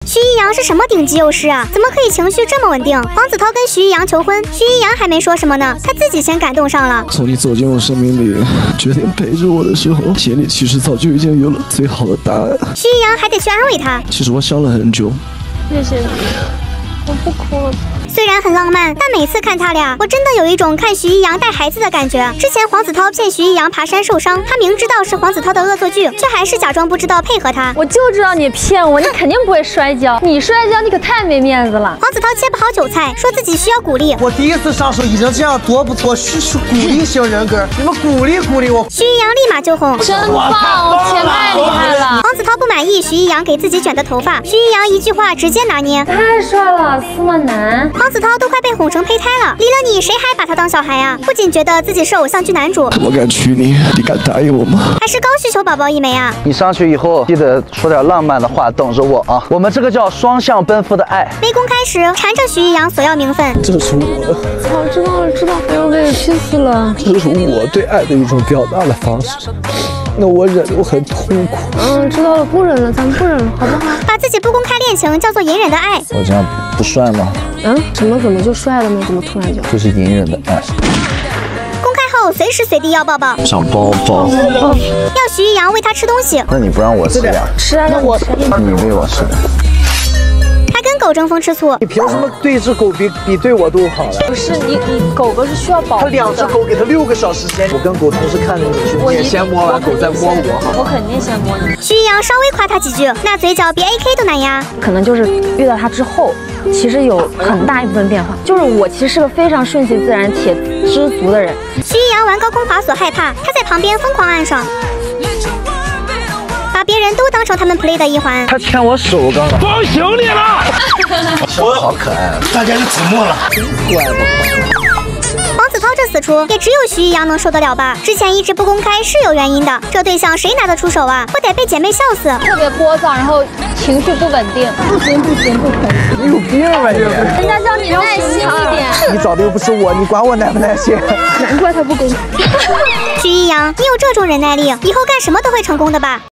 徐艺洋是什么顶级优势啊？怎么可以情绪这么稳定？黄子韬跟徐艺洋求婚，徐艺洋还没说什么呢，他自己先感动上了。 从你走进我生命里，决定陪着我的时候，心里其实早就已经有了最好的答案。 徐艺洋还得去安慰他。 其实我想了很久。 谢谢你，我不哭了。 虽然很浪漫，但每次看他俩，我真的有一种看徐艺洋带孩子的感觉。之前黄子韬骗徐艺洋爬山受伤，他明知道是黄子韬的恶作剧，却还是假装不知道配合他。 我就知道你骗我，你肯定不会摔跤，你摔跤你可太没面子了。 黄子韬切不好韭菜，说自己需要鼓励。 我第一次上手已经这样多不错，是鼓励型人格，你们鼓励鼓励我。 徐艺洋立马就哄， 真棒，钱太厉害了。 黄子韬不满意徐艺洋给自己卷的头发，徐艺洋一句话直接拿捏， 太帅了，司马南。 黄子韬都快被哄成胚胎了，离了你谁还把他当小孩啊？不仅觉得自己是偶像剧男主， 我敢娶你，你敢答应我吗？ 还是高需求宝宝一枚啊！ 你上去以后记得说点浪漫的话，等着我啊！我们这个叫双向奔赴的爱。 没公开时缠着徐艺洋索要名分， 这是我， 好，知道了，知道，哎呦，给气死了。 这是我对爱的一种表达的方式。那我忍，我很痛苦。 知道了，不忍了，咱们不忍了，好不好？ 把自己不公开恋情叫做隐忍的爱。 我这样不帅吗？ 怎么就帅了呢？怎么突然就？ 这是隐忍的爱。 公开后随时随地要抱抱， 想抱抱， 要徐艺洋喂他吃东西。 那你不让我吃呀？ 吃啊，那我吃。 你喂我吃的。 还跟狗争风吃醋， 你凭什么对一只狗比对我都好了？ 不是你狗狗是需要保护的。 他2只狗给他6个小时时间，我跟狗同时看着你去，你也先摸完狗再摸我。 我肯定先摸你。 徐艺洋稍微夸他几句，那嘴角比 AK 都难压。 可能就是遇到他之后，其实有很大一部分变化。就是我其实是个非常顺其自然且知足的人。 徐艺洋玩高空滑索害怕，他在旁边疯狂暗爽，把别人都当成他们 play 的一环。 他牵我手刚刚。 放行你了！ 好可爱啊！ 大家就沉默了。 怪不得。 黄子韬这死出，也只有徐艺洋能受得了吧？之前一直不公开是有原因的，这对象谁拿得出手啊？不得被姐妹笑死！ 特别聒噪，然后情绪不稳定。不行，不可以！ 你有病吧你？ 人家叫你耐心一点。 你找的又不是我，你管我耐不耐心？ 难怪他不公开。 徐艺洋，你有这种忍耐力，以后干什么都会成功的吧？